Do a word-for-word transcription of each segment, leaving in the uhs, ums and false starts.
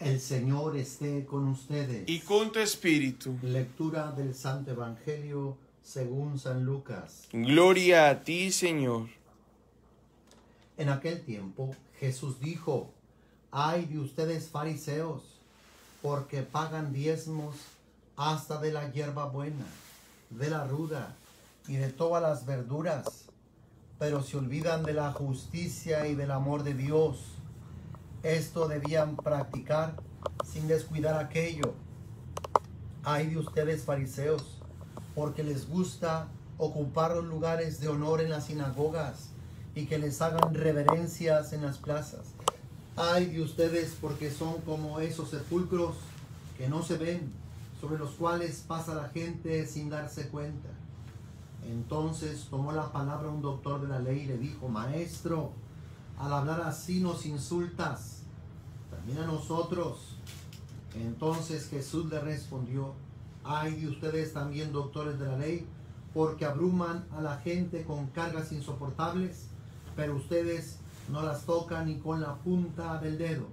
El Señor esté con ustedes. Y con tu espíritu. Lectura del Santo Evangelio según San Lucas. Gloria a ti, Señor. En aquel tiempo Jesús dijo: ay de ustedes fariseos, porque pagan diezmos hasta de la hierba buena, de la ruda y de todas las verduras, pero se olvidan de la justicia y del amor de Dios. Esto debían practicar sin descuidar aquello. Ay de ustedes fariseos, porque les gusta ocupar los lugares de honor en las sinagogas y que les hagan reverencias en las plazas. Ay de ustedes, porque son como esos sepulcros que no se ven, sobre los cuales pasa la gente sin darse cuenta. Entonces tomó la palabra un doctor de la ley y le dijo: maestro, al hablar así nos insultas, también a nosotros. Entonces Jesús le respondió: ay de ustedes también, doctores de la ley, porque abruman a la gente con cargas insoportables, pero ustedes no las tocan ni con la punta del dedo.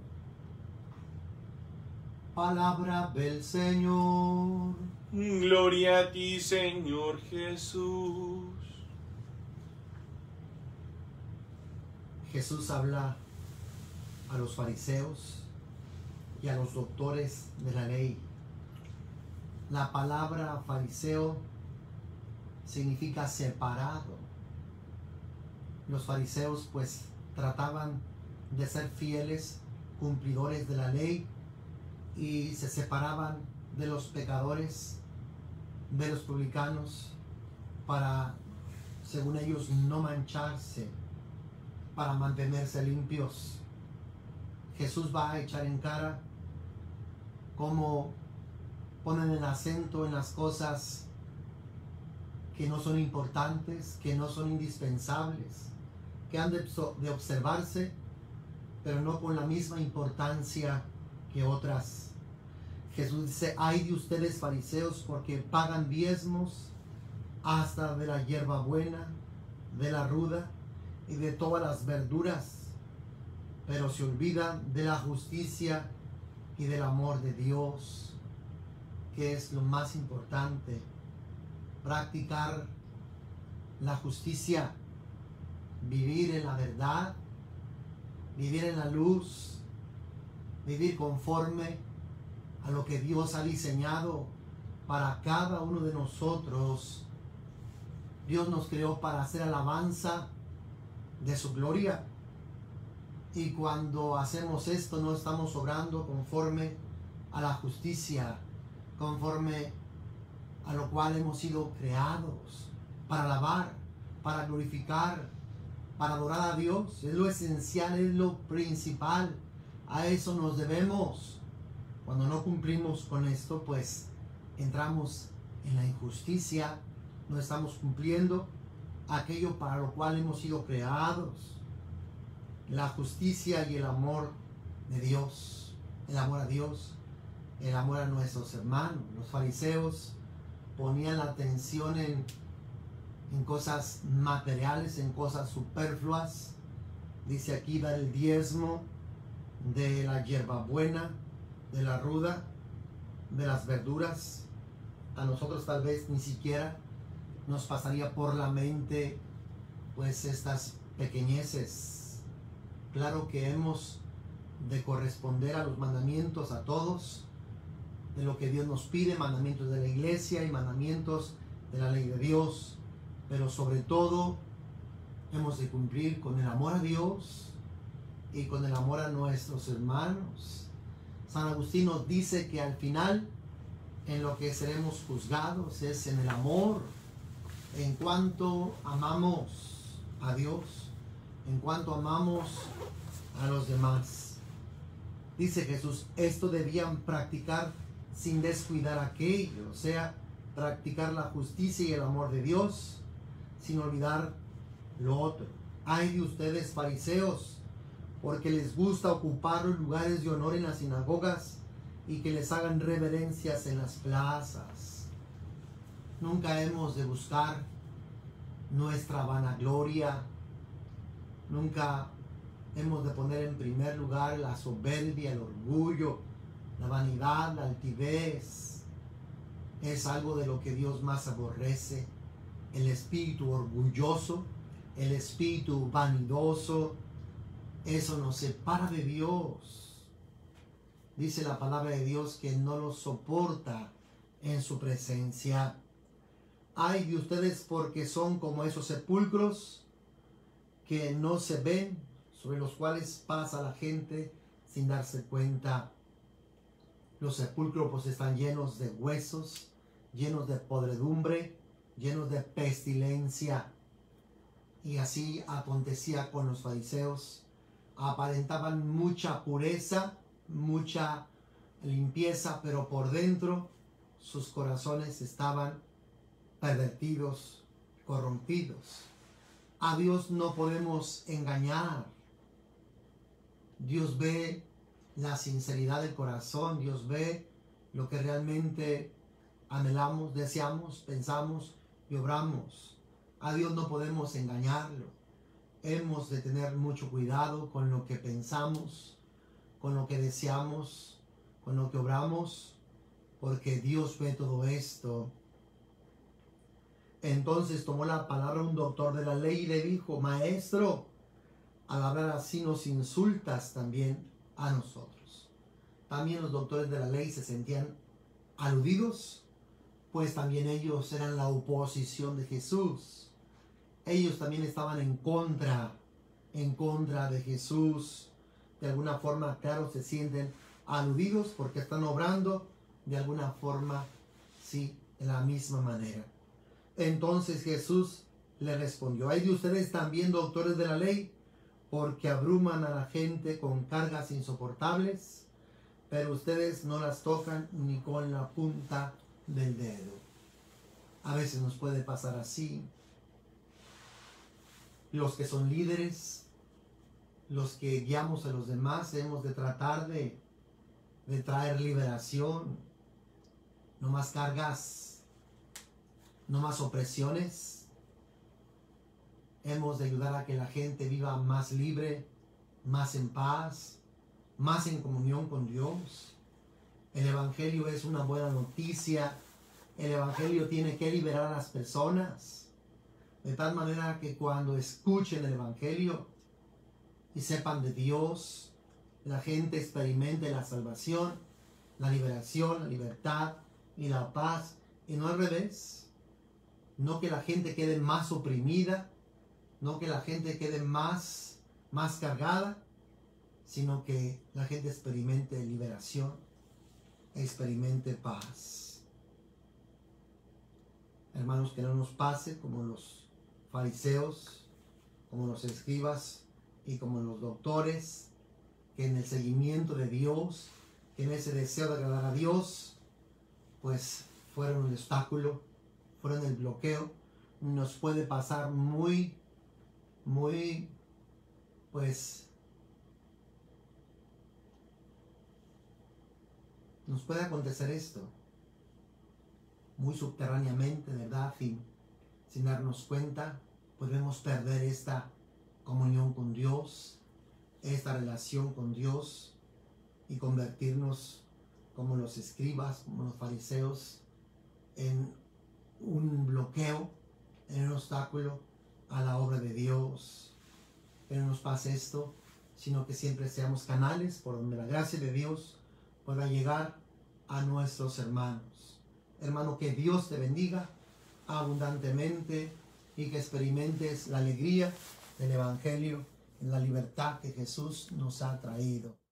Palabra del Señor. Gloria a ti, Señor Jesús. Jesús habla a los fariseos y a los doctores de la ley. La palabra fariseo significa separado. Los fariseos pues trataban de ser fieles cumplidores de la ley y se separaban de los pecadores, de los publicanos, para, según ellos, no mancharse, para mantenerse limpios. Jesús va a echar en cara cómo ponen el acento en las cosas que no son importantes, que no son indispensables, que han de, de observarse, pero no con la misma importancia que otras. Jesús dice: ay de ustedes fariseos, porque pagan diezmos hasta de la hierba buena, de la ruda y de todas las verduras, pero se olvidan de la justicia y del amor de Dios, que es lo más importante. Practicar la justicia, vivir en la verdad, vivir en la luz, vivir conforme a lo que Dios ha diseñado para cada uno de nosotros. Dios nos creó para hacer alabanza de su gloria, y cuando hacemos esto no estamos obrando conforme a la justicia, conforme a lo cual hemos sido creados, para alabar, para glorificar, para adorar a Dios. Es lo esencial, es lo principal. A eso nos debemos. Cuando no cumplimos con esto, pues entramos en la injusticia, no estamos cumpliendo aquello para lo cual hemos sido creados. La justicia y el amor de Dios, el amor a Dios, el amor a nuestros hermanos. Los fariseos ponían la atención en, en cosas materiales, en cosas superfluas. Dice aquí: dar el diezmo de la hierba buena, de la ruda, de las verduras. A nosotros tal vez ni siquiera nos pasaría por la mente pues estas pequeñeces. Claro que hemos de corresponder a los mandamientos, a todos, de lo que Dios nos pide, mandamientos de la iglesia y mandamientos de la ley de Dios, pero sobre todo hemos de cumplir con el amor a Dios y con el amor a nuestros hermanos. San Agustín nos dice que al final en lo que seremos juzgados es en el amor, en cuanto amamos a Dios, en cuanto amamos a los demás. Dice Jesús: esto debían practicar sin descuidar aquello, o sea, practicar la justicia y el amor de Dios sin olvidar lo otro. Ay de ustedes fariseos, porque les gusta ocupar los lugares de honor en las sinagogas y que les hagan reverencias en las plazas. Nunca hemos de buscar nuestra vanagloria, nunca hemos de poner en primer lugar la soberbia, el orgullo, La vanidad, la altivez, es algo de lo que Dios más aborrece. El espíritu orgulloso, el espíritu vanidoso, eso nos separa de Dios. Dice la palabra de Dios que no lo soporta en su presencia. Ay de ustedes porque son como esos sepulcros que no se ven, sobre los cuales pasa la gente sin darse cuenta. Los sepulcros pues están llenos de huesos, llenos de podredumbre, llenos de pestilencia. Y así acontecía con los fariseos. Aparentaban mucha pureza, mucha limpieza, pero por dentro sus corazones estaban pervertidos, corrompidos. A Dios no podemos engañar. Dios ve la sinceridad del corazón, Dios ve lo que realmente anhelamos, deseamos, pensamos y obramos. A Dios no podemos engañarlo. Hemos de tener mucho cuidado con lo que pensamos, con lo que deseamos, con lo que obramos, porque Dios ve todo esto. Entonces tomó la palabra un doctor de la ley y le dijo: Maestro, al hablar así nos insultas también a nosotros. También los doctores de la ley se sentían aludidos, pues también ellos eran la oposición de Jesús. Ellos también estaban en contra, en contra de Jesús. De alguna forma, claro, se sienten aludidos porque están obrando de alguna forma, sí, de la misma manera. Entonces Jesús le respondió: ay de ustedes también, doctores de la ley, porque abruman a la gente con cargas insoportables, pero ustedes no las tocan ni con la punta del dedo. A veces nos puede pasar así. Los que son líderes, los que guiamos a los demás, hemos de tratar de, de traer liberación, no más cargas, no más opresiones. Hemos de ayudar a que la gente viva más libre, más en paz, más en comunión con Dios. El Evangelio es una buena noticia. El Evangelio tiene que liberar a las personas, de tal manera que cuando escuchen el Evangelio y sepan de Dios, la gente experimente la salvación, la liberación, la libertad y la paz, y no al revés. No que la gente quede más oprimida, no que la gente quede más, más cargada, sino que la gente experimente liberación, experimente paz. Hermanos, que no nos pase como los fariseos, como los escribas y como los doctores, que en el seguimiento de Dios, que en ese deseo de agradar a Dios, pues fueron el obstáculo, fueron el bloqueo. Nos puede pasar muy, muy, pues, nos puede acontecer esto muy subterráneamente, ¿verdad? Sin, sin darnos cuenta, podemos perder esta comunión con Dios, esta relación con Dios, y convertirnos como los escribas, como los fariseos, en un bloqueo, en un obstáculo a la obra de Dios. Que no nos pase esto, sino que siempre seamos canales por donde la gracia de Dios pueda llegar a nuestros hermanos. Hermano, que Dios te bendiga abundantemente y que experimentes la alegría del Evangelio en la libertad que Jesús nos ha traído.